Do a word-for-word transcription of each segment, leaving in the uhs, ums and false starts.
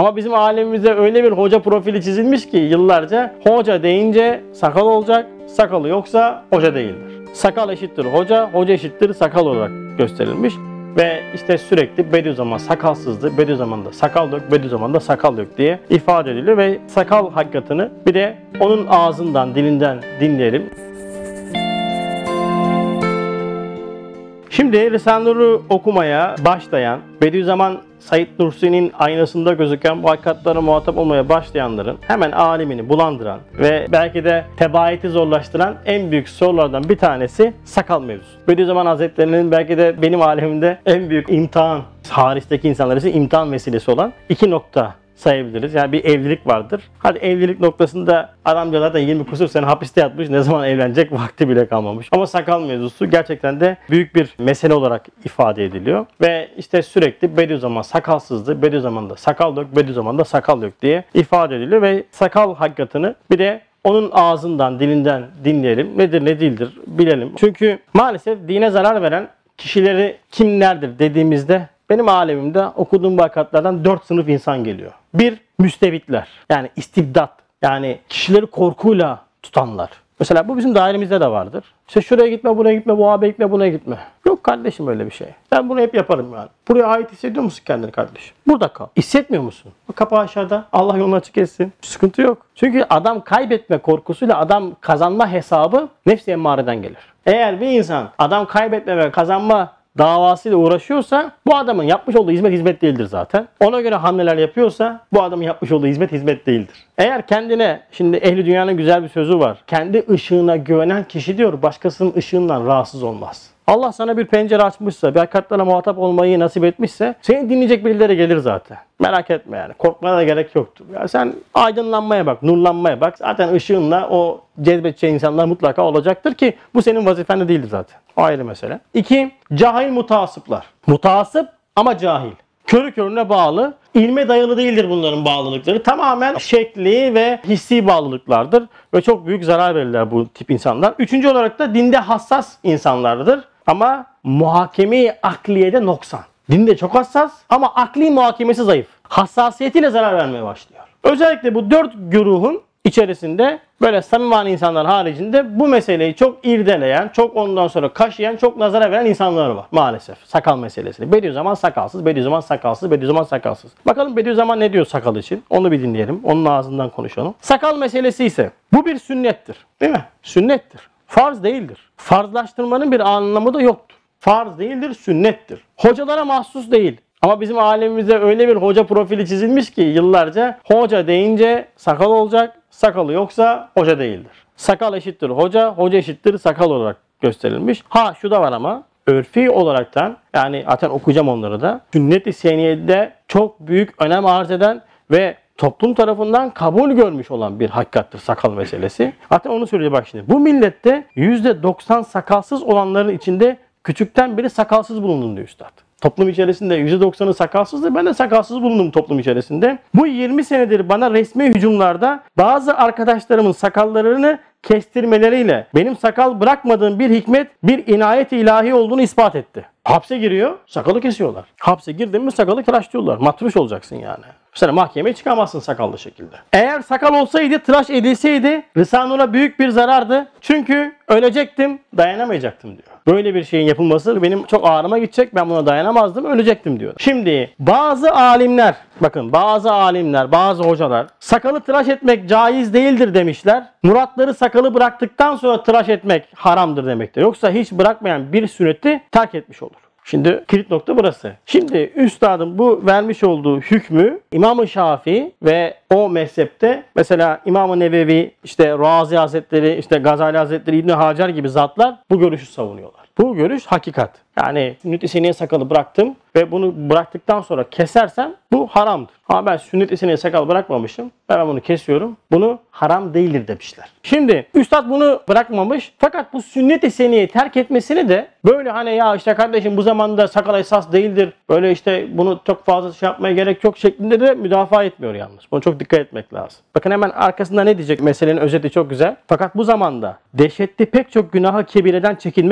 Ama bizim alemimizde öyle bir hoca profili çizilmiş ki yıllarca hoca deyince sakal olacak, sakalı yoksa hoca değildir. Sakal eşittir hoca, hoca eşittir sakal olarak gösterilmiş. Ve işte sürekli Bediüzzaman sakalsızdı, Bediüzzaman'da sakal yok, Bediüzzaman'da sakal yok diye ifade ediliyor ve sakal hakikatini bir de onun ağzından, dilinden dinleyelim. Şimdi Risale-i Nur'u okumaya başlayan, Bediüzzaman Said Nursi'nin aynasında gözüken bu hakikatlara muhatap olmaya başlayanların hemen alemini bulandıran ve belki de tebaiyeti zorlaştıran en büyük sorulardan bir tanesi sakal mevzusu. Bediüzzaman Hazretleri'nin belki de benim alemimde en büyük imtihan, hariçteki insanlar için imtihan vesilesi olan iki nokta sayabiliriz. Yani bir evlilik vardır. Hadi evlilik noktasında adamcalar da yirmi kusur sene hapiste yatmış, ne zaman evlenecek vakti bile kalmamış. Ama sakal mevzusu gerçekten de büyük bir mesele olarak ifade ediliyor. Ve işte sürekli Bediüzzaman sakalsızdı, Bediüzzaman'da sakal yok, Bediüzzaman'da sakal yok diye ifade ediliyor ve sakal hakikatini bir de onun ağzından, dilinden dinleyelim. Nedir, ne değildir bilelim. Çünkü maalesef dine zarar veren kişileri kimlerdir dediğimizde benim alemimde okuduğum vakatlardan dört sınıf insan geliyor. Bir, müstebitler. Yani istibdat. Yani kişileri korkuyla tutanlar. Mesela bu bizim dairemizde de vardır. İşte şuraya gitme, buraya gitme, bu abi gitme, buna gitme. Yok kardeşim öyle bir şey. Ben bunu hep yaparım yani. Buraya ait hissediyor musun kendini kardeşim? Burada kal. Hissetmiyor musun? O kapı aşağıda. Allah yolunu açık etsin. Sıkıntı yok. Çünkü adam kaybetme korkusuyla adam kazanma hesabı nefs-i emmareden gelir. Eğer bir insan adam kaybetme ve kazanma davasıyla uğraşıyorsa bu adamın yapmış olduğu hizmet hizmet değildir zaten. Ona göre hamleler yapıyorsa bu adamın yapmış olduğu hizmet hizmet değildir. Eğer kendine, şimdi ehli dünyanın güzel bir sözü var. Kendi ışığına güvenen kişi diyor başkasının ışığından rahatsız olmaz. Allah sana bir pencere açmışsa, bir hakikatlerle muhatap olmayı nasip etmişse seni dinleyecek birileri gelir zaten. Merak etme yani. Korkmana da gerek yoktur. Ya sen aydınlanmaya bak, nurlanmaya bak. Zaten ışığınla o cezbedeceği insanlar mutlaka olacaktır ki bu senin vazifen de değildir zaten. O ayrı mesele. İki, cahil mutasıplar. Mutasıp ama cahil. Körü körüne bağlı. İlme dayalı değildir bunların bağlılıkları. Tamamen şekli ve hissi bağlılıklardır. Ve çok büyük zarar verirler bu tip insanlar. Üçüncü olarak da dinde hassas insanlardır. Ama muhakeme-i akliyede noksan. Dinde çok hassas ama akli muhakemesi zayıf. Hassasiyetiyle zarar vermeye başlıyor. Özellikle bu dört güruhun içerisinde böyle samimi insanlar haricinde bu meseleyi çok irdeleyen, çok ondan sonra kaşıyan, çok nazara veren insanlar var maalesef. Sakal meselesini. Bediüzzaman sakalsız, Bediüzzaman sakalsız, Bediüzzaman sakalsız. Bakalım Bediüzzaman ne diyor sakal için? Onu bir dinleyelim. Onun ağzından konuşalım. Sakal meselesi ise bu bir sünnettir. Değil mi? Sünnettir. Farz değildir. Farzlaştırmanın bir anlamı da yoktur. Farz değildir, sünnettir. Hocalara mahsus değil. Ama bizim alemimizde öyle bir hoca profili çizilmiş ki yıllarca hoca deyince sakal olacak, sakalı yoksa hoca değildir. Sakal eşittir hoca, hoca eşittir sakal olarak gösterilmiş. Ha şu da var ama örfi olaraktan, yani zaten okuyacağım onları da, sünnet-i seniyede çok büyük önem arz eden ve toplum tarafından kabul görmüş olan bir hakikattır sakal meselesi. Zaten onu söyleyeceğim bak şimdi. Bu millette yüzde doksan sakalsız olanların içinde küçükten beri sakalsız bulundum diyor üstad. Toplum içerisinde yüzde doksanı sakalsızdı. Ben de sakalsız bulundum toplum içerisinde. Bu yirmi senedir bana resmi hücumlarda bazı arkadaşlarımın sakallarını kestirmeleriyle benim sakal bırakmadığım bir hikmet, bir inayet-i ilahi olduğunu ispat etti. Hapse giriyor, sakalı kesiyorlar. Hapse girdin mi sakalı tıraşlıyorlar. Matruş olacaksın yani. Mesela mahkemeye çıkamazsın sakallı şekilde. Eğer sakal olsaydı, tıraş edilseydi Risale-i Nur'a büyük bir zarardı. Çünkü ölecektim, dayanamayacaktım diyor. Böyle bir şeyin yapılması benim çok ağrıma gidecek. Ben buna dayanamazdım, ölecektim diyor. Şimdi bazı alimler, bakın bazı alimler, bazı hocalar sakalı tıraş etmek caiz değildir demişler. Muratları sakalı bıraktıktan sonra tıraş etmek haramdır demektir. Yoksa hiç bırakmayan bir sünneti terk etmiş olur. Şimdi kilit nokta burası. Şimdi üstadın bu vermiş olduğu hükmü İmam-ı Şafii ve o mezhepte mesela İmam-ı Nevevi, işte Razi Hazretleri, işte Gazali Hazretleri, İbn Hacer gibi zatlar bu görüşü savunuyorlar. Bu görüş hakikat. Yani sünnet-i seniyye sakalı bıraktım ve bunu bıraktıktan sonra kesersem bu haramdır. Ama ben sünnet-i seniyye sakal bırakmamışım. Ben bunu kesiyorum. Bunu haram değildir demişler. Şimdi üstad bunu bırakmamış. Fakat bu sünnet-i seniyyeyi terk etmesini de böyle hani ya işte kardeşim bu zamanda sakal esas değildir. Böyle işte bunu çok fazla şey yapmaya gerek yok şeklinde de müdafaa etmiyor yalnız. Buna çok dikkat etmek lazım. Bakın hemen arkasında ne diyecek? Meselenin özeti çok güzel. Fakat bu zamanda dehşetli pek çok günahı kebireden çekinmek için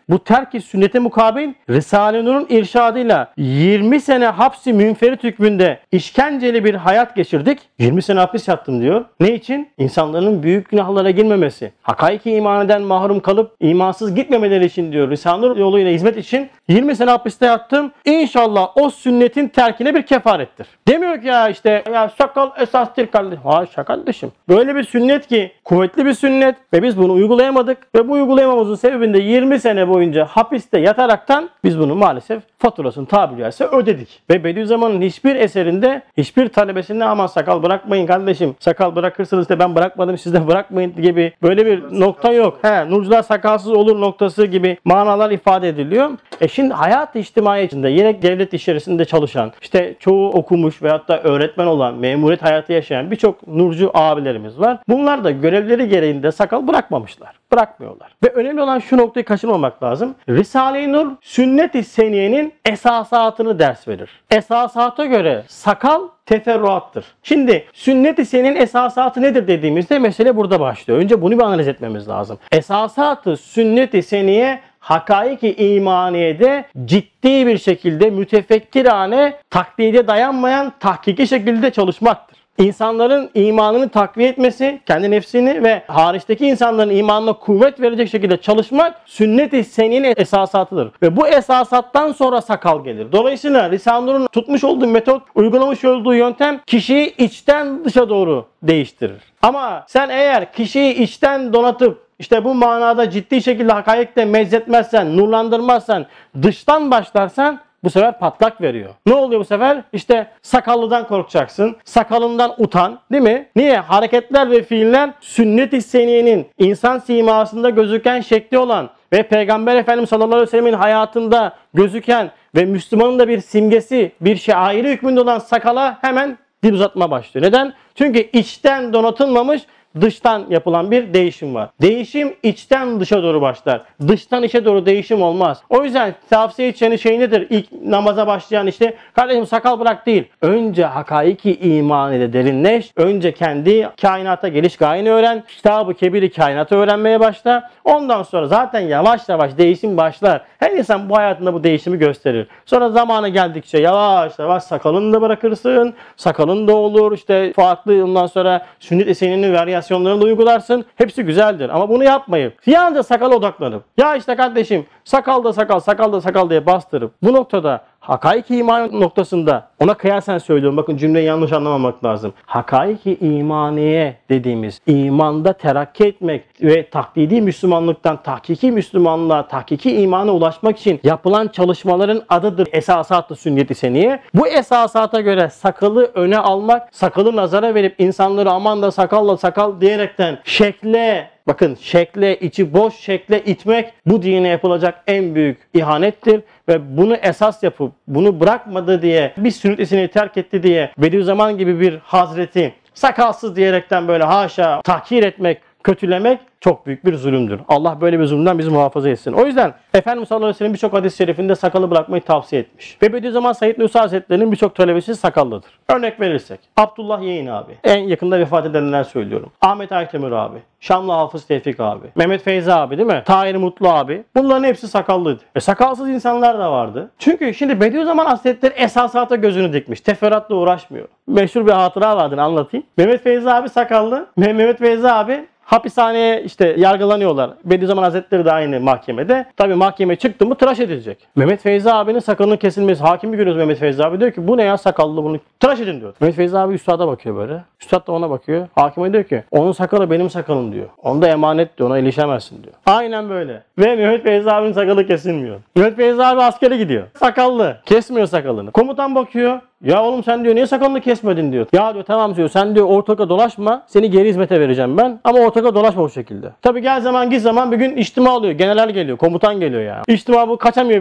bu terk-i sünnete mukabil Risale-i Nur'un irşadıyla yirmi sene hapsi münferit hükmünde işkenceli bir hayat geçirdik. yirmi sene hapis yattım diyor. Ne için? İnsanların büyük günahlara girmemesi, hakaiki imaneden mahrum kalıp imansız gitmemeleri için diyor. Risale-i Nur yoluyla hizmet için yirmi sene hapiste yattım. İnşallah o sünnetin terkine bir kefarettir. Demiyor ki ya işte ya sakal esastır kardeşim. Haşa kardeşim. Böyle bir sünnet ki kuvvetli bir sünnet ve biz bunu uygulayamadık ve bu uygulayamamızın sebebinde yirmi sene boyunca hapiste yataraktan biz bunu maalesef faturasını tabiri caizse ödedik. Ve Bediüzzaman'ın hiçbir eserinde hiçbir talebesinde aman sakal bırakmayın kardeşim. Sakal bırakırsınız da ben bırakmadım siz de bırakmayın gibi böyle bir nokta yok. He, nurcular sakalsız olur noktası gibi manalar ifade ediliyor. E şimdi hayat içtimai içinde yine devlet içerisinde çalışan, işte çoğu okumuş veyahut da öğretmen olan, memuriyet hayatı yaşayan birçok nurcu abilerimiz var. Bunlar da görevleri gereğinde sakal bırakmamışlar. Bırakmıyorlar. Ve önemli olan şu noktayı kaçırmamak lazım. Risale-i Nur sünnet-i seniyenin esasatını ders verir. Esasata göre sakal teferruattır. Şimdi sünnet-i seniyenin esasatı nedir dediğimizde mesele burada başlıyor. Önce bunu bir analiz etmemiz lazım. Esasatı sünnet-i seniye hakaiki imaniyede ciddi bir şekilde mütefekkirane taklide dayanmayan tahkiki şekilde çalışmaktır. İnsanların imanını takviye etmesi, kendi nefsini ve hariçteki insanların imanına kuvvet verecek şekilde çalışmak sünnet-i seniyenin esasatıdır. Ve bu esasattan sonra sakal gelir. Dolayısıyla Risale-i Nur'un tutmuş olduğu metot, uygulamış olduğu yöntem kişiyi içten dışa doğru değiştirir. Ama sen eğer kişiyi içten donatıp İşte bu manada ciddi şekilde hakaikte meczetmezsen, nurlandırmazsan, dıştan başlarsan bu sefer patlak veriyor. Ne oluyor bu sefer? İşte sakallıdan korkacaksın, sakalından utan, değil mi? Niye? Hareketler ve fiiller sünnet-i seniyenin insan simasında gözüken şekli olan ve Peygamber Efendimiz sallallahu aleyhi ve sellemin hayatında gözüken ve Müslümanın da bir simgesi, bir şairi hükmünde olan sakala hemen dil uzatma başlıyor. Neden? Çünkü içten donatılmamış, dıştan yapılan bir değişim var. Değişim içten dışa doğru başlar. Dıştan içe doğru değişim olmaz. O yüzden tavsiye edeceğiniz şey nedir? İlk namaza başlayan işte kardeşim sakal bırak değil. Önce hakaiki iman ile derinleş. Önce kendi kainata geliş gayeni öğren. Kitab-ı Kebir-i kainatı öğrenmeye başla. Ondan sonra zaten yavaş yavaş değişim başlar. Her insan bu hayatında bu değişimi gösterir. Sonra zamanı geldikçe yavaş yavaş sakalını da bırakırsın. Sakalın da olur. İşte farklı ondan sonra sünnet-i seniyenin varyasyonlarını da uygularsın. Hepsi güzeldir. Ama bunu yapmayıp yalnızca sakala odaklanıp ya işte kardeşim sakal da sakal, sakal da sakal diye bastırıp bu noktada hakaiki iman noktasında ona kıyasen söylüyorum. Bakın cümleyi yanlış anlamamak lazım. Hakaiki imaniye dediğimiz imanda terakki etmek ve taklidi Müslümanlıktan tahkiki Müslümanlığa, tahkiki imana ulaşmak için yapılan çalışmaların adıdır esasat-ı sünnet-i seniye. Bu esasata göre sakalı öne almak, sakalı nazara verip insanları aman da sakalla sakal diyerekten şekle, bakın şekle, içi boş şekle itmek bu dine yapılacak en büyük ihanettir ve bunu esas yapıp bunu bırakmadı diye bir sünnet-i terk etti diye Bediüzzaman gibi bir hazreti sakalsız diyerekten böyle haşa tahkir etmek, kötülemek çok büyük bir zulümdür. Allah böyle bir zulümden bizi muhafaza etsin. O yüzden Efendimiz sallallahu aleyhi ve sellem birçok hadis-i şerifinde sakalı bırakmayı tavsiye etmiş. Ve Bediüzzaman Said Nursi Hazretleri'nin birçok talebesi sakallıdır. Örnek verirsek Abdullah Yeğen abi. En yakında vefat edenler söylüyorum. Ahmet Aytemür abi. Şamlı Hafız Tevfik abi. Mehmet Feyzi abi değil mi? Tahir Mutlu abi. Bunların hepsi sakallıydı. E sakalsız insanlar da vardı. Çünkü şimdi Bediüzzaman Hazretleri esasata gözünü dikmiş. Teferruatla uğraşmıyor. Meşhur bir hatıra vardır anlatayım. Mehmet Feyzi abi sakallı. Mehmet Feyzi abi hapishaneye işte yargılanıyorlar. Bediüzzaman Hazretleri de aynı mahkemede. Tabii mahkeme çıktı mı tıraş edilecek. Mehmet Feyzi abinin sakalının kesilmesi. Hakim bir görüyoruz Mehmet Feyzi abi. Diyor ki bu ne ya sakallı bunu tıraş edin diyor. Mehmet Feyzi abi üstada bakıyor böyle. Üstad da ona bakıyor. Hakime diyor ki onun sakalı benim sakalım diyor. Onda emanet diyor. Ona ilişemezsin diyor. Aynen böyle. Ve Mehmet Feyzi abinin sakalı kesilmiyor. Mehmet Feyzi abi askere gidiyor. Sakallı. Kesmiyor sakalını. Komutan bakıyor. Ya oğlum sen diyor niye sakalını kesmedin diyor. Ya diyor tamam diyor sen diyor ortaka dolaşma seni geri hizmete vereceğim ben ama ortaka dolaşma bu şekilde. Tabi gel zaman git zaman bir gün içtima oluyor. General geliyor komutan geliyor ya. İçtima bu kaçamıyor böyle.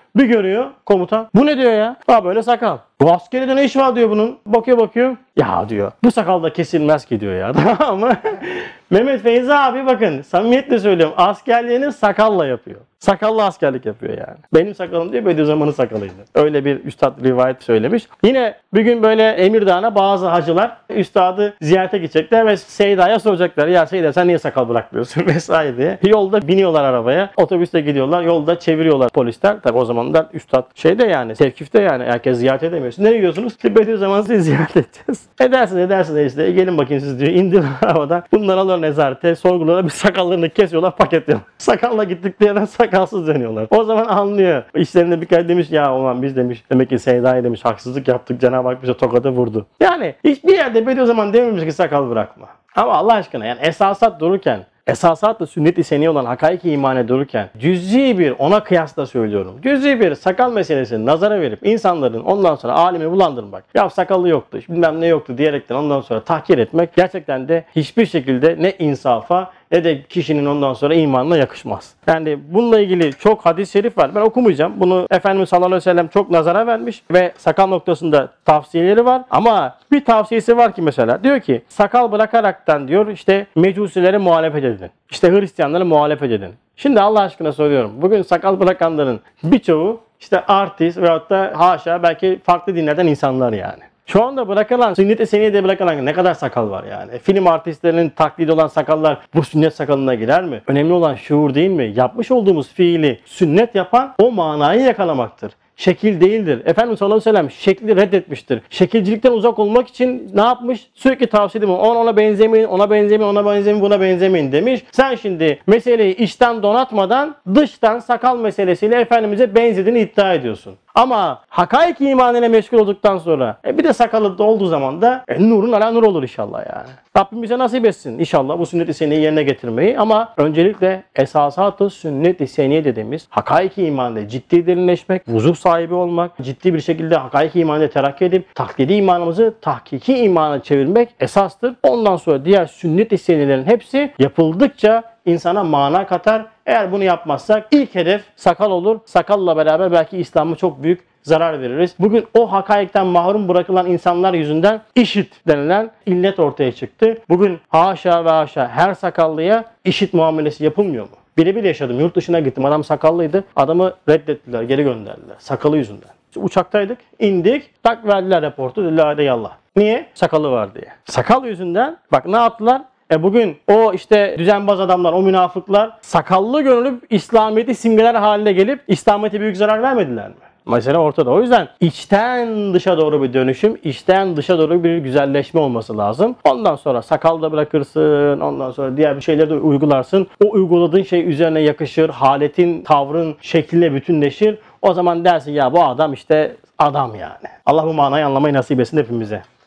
Bir görüyor komutan. Bu ne diyor ya? Ha böyle sakal. Bu askeride ne iş var diyor bunun. Bakıyor bakıyor. Ya diyor bu sakal da kesilmez ki diyor ya. Tamam mı? Mehmet Feyzi abi bakın samimiyetle söylüyorum. Askerliğini sakalla yapıyor. Sakallı askerlik yapıyor yani. Benim sakalım diye Bediüzzaman'ın sakalıydı. Öyle bir üstad rivayet söylemiş. Yine bir gün böyle Emirdağ'a bazı hacılar üstadı ziyarete gidecekler ve Seyda'ya soracaklar. Ya Seyda sen niye sakal bırakmıyorsun vesaire diye. Yolda biniyorlar arabaya. Otobüste gidiyorlar. Yolda çeviriyorlar polisler. Tabi o zamanlar üstad şeyde yani tevkifte yani herkes ziyaret edemiyorsun. Nereye gidiyorsunuz? Bediüzzaman'ı sizi ziyaret edeceğiz. Edersiniz edersiniz işte. E, gelin bakayım siz diyor. İndiler arabadan. Bunları alıyorlar nezarete. Sorgulara bir sakallarını kesiyorlar paketliyorlar. Sakalla gittiklerine sakalsız dönüyorlar. O zaman anlıyor. İşlerinde birkaç demiş ya ulan biz demiş demek ki Seyda'ya demiş haksızlık yaptık. Cenab-ı Hak bize tokadı vurdu. Yani hiçbir yerde Bediüzzaman dememiş ki sakal bırakma. Ama Allah aşkına yani esasat dururken esasatla sünnet-i seniye olan hakaik-i imane dururken cüz'i bir ona kıyasla söylüyorum. Cüz'i bir sakal meselesini nazara verip insanların ondan sonra alemi bulandırmak. Ya sakalı yoktu bilmem ne yoktu diyerekten ondan sonra tahkir etmek gerçekten de hiçbir şekilde ne insafa ne de kişinin ondan sonra imanına yakışmaz. Yani bununla ilgili çok hadis-i şerif var. Ben okumayacağım. Bunu Efendimiz sallallahu aleyhi ve sellem çok nazara vermiş ve sakal noktasında tavsiyeleri var. Ama bir tavsiyesi var ki mesela diyor ki sakal bırakaraktan diyor işte mecusilere muhalefet edin. İşte Hristiyanlara muhalefet edin. Şimdi Allah aşkına soruyorum. Bugün sakal bırakanların birçoğu işte artist veyahut da haşa belki farklı dinlerden insanlar yani. Şu anda bırakılan, sünnet-i seniyede bırakılan ne kadar sakal var yani. Film artistlerinin taklidi olan sakallar bu sünnet sakalına girer mi? Önemli olan şuur değil mi? Yapmış olduğumuz fiili sünnet yapan o manayı yakalamaktır. Şekil değildir. Efendimiz sallallahu aleyhi ve sellem şekli reddetmiştir. Şekilcilikten uzak olmak için ne yapmış? Sürekli tavsiye edilmiş. Ona, ona benzemeyin, ona benzemeyin, ona benzemeyin, buna benzemeyin demiş. Sen şimdi meseleyi içten donatmadan dıştan sakal meselesiyle Efendimiz'e benzediğini iddia ediyorsun. Ama hakaik imanıyla meşgul olduktan sonra e bir de sakalı da olduğu zaman da e, nurun ala nur olur inşallah yani. Rabbim bize nasip etsin inşallah bu sünnet-i seniyeyi yerine getirmeyi ama öncelikle esasatı sünnet-i seniye dediğimiz hakaik imanında ciddi derinleşmek, vuzuh sahibi olmak, ciddi bir şekilde hakaik imanında terakki edip taklidi imanımızı tahkiki imana çevirmek esastır. Ondan sonra diğer sünnet-i seniyelerin hepsi yapıldıkça insana mana katar. Eğer bunu yapmazsak ilk hedef sakal olur. Sakalla beraber belki İslam'a çok büyük zarar veririz. Bugün o hakaikten mahrum bırakılan insanlar yüzünden işit denilen illet ortaya çıktı. Bugün haşa ve haşa her sakallıya işit muamelesi yapılmıyor mu? Birebir yaşadım. Yurt dışına gittim. Adam sakallıydı. Adamı reddettiler. Geri gönderdiler. Sakalı yüzünden. Uçaktaydık. İndik. Tak verdiler raportu. Dediler hadi yallah. Niye? Sakalı var diye. Sakal yüzünden bak ne yaptılar? E bugün o işte düzenbaz adamlar, o münafıklar sakallı görünüp İslamiyet'i simgeler haline gelip İslamiyet'e büyük zarar vermediler mi? Mesela ortada. O yüzden içten dışa doğru bir dönüşüm, içten dışa doğru bir güzelleşme olması lazım. Ondan sonra sakal da bırakırsın, ondan sonra diğer bir şeyleri de uygularsın. O uyguladığın şey üzerine yakışır, haletin, tavrın, şekline bütünleşir. O zaman dersin ya bu adam işte adam yani. Allah bu manayı anlamayı nasip etsin hepimize.